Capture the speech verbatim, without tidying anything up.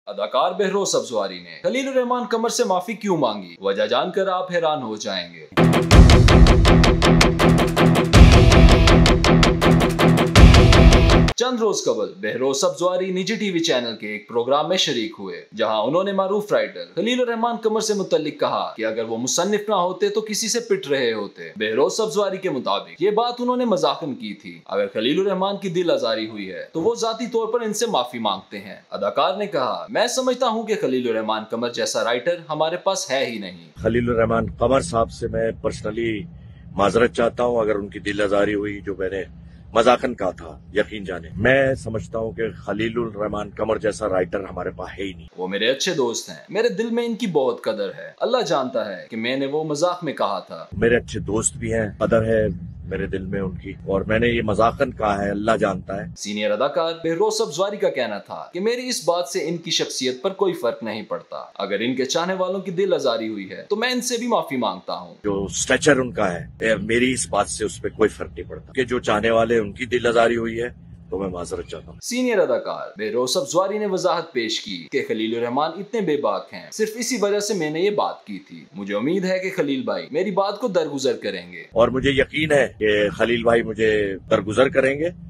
अदाकार बेहरोज सब्जवारी ने खलील उर रहमान कमर से माफी क्यों मांगी, वजह जानकर आप हैरान हो जाएंगे। चंद रोज कबल बेहरोज सब्जवारी निजी टीवी चैनल के एक प्रोग्राम में शरीक हुए, जहां उन्होंने मारूफ राइटर खलील उर रहमान कमर से मुतल्लिक कहा कि अगर वो मुसन्निफ ना होते तो किसी से पिट रहे होते। बेहरोज सब्जवारी के मुताबिक ये बात उन्होंने मजाकन की थी। अगर खलील उर रहमान की दिल आजारी हुई है तो वो जाती तौर पर इनसे माफी मांगते हैं। अदाकार ने कहा, मैं समझता हूँ कि खलील उर रहमान कमर जैसा राइटर हमारे पास है ही नहीं। खलील उर रहमान कमर साहब से मैं पर्सनली माजरत चाहता हूँ अगर उनकी दिल आजारी हुई, जो मैंने मजाकन कहा था। यकीन जाने मैं समझता हूँ कि खलील उर रहमान कमर जैसा राइटर हमारे पास है ही नहीं। वो मेरे अच्छे दोस्त हैं, मेरे दिल में इनकी बहुत कदर है। अल्लाह जानता है कि मैंने वो मजाक में कहा था। मेरे अच्छे दोस्त भी हैं, कदर है मेरे दिल में उनकी, और मैंने ये मजाकन कहा है, अल्लाह जानता है। सीनियर अदाकार बेहरोज सब्जवारी का कहना था कि मेरी इस बात से इनकी शख्सियत पर कोई फर्क नहीं पड़ता। अगर इनके चाहने वालों की दिल आजारी हुई है तो मैं इनसे भी माफी मांगता हूँ। जो स्ट्रेचर उनका है, मेरी इस बात से उस पर कोई फर्क नहीं पड़ता कि जो चाहने वाले उनकी दिल आजारी हुई है तो मैं माजरत चाहता हूँ। सीनियर अदाकार बेहरोज सब्जवारी ने वजाहत पेश की कि खलील उर रहमान इतने बेबाक हैं, सिर्फ इसी वजह से मैंने ये बात की थी। मुझे उम्मीद है कि खलील भाई मेरी बात को दरगुजर करेंगे, और मुझे यकीन है कि खलील भाई मुझे दरगुजर करेंगे।